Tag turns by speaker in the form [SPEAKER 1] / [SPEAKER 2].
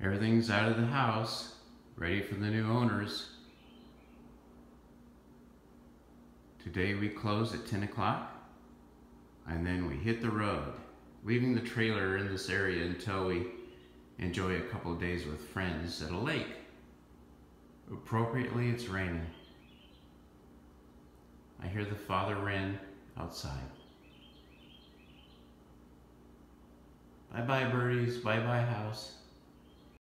[SPEAKER 1] Everything's out of the house, ready for the new owners. Today we close at 10 o'clock and then we hit the road, leaving the trailer in this area until we enjoy a couple of days with friends at a lake. Appropriately, it's raining. I hear the father wren outside. Bye-bye birdies, bye-bye house.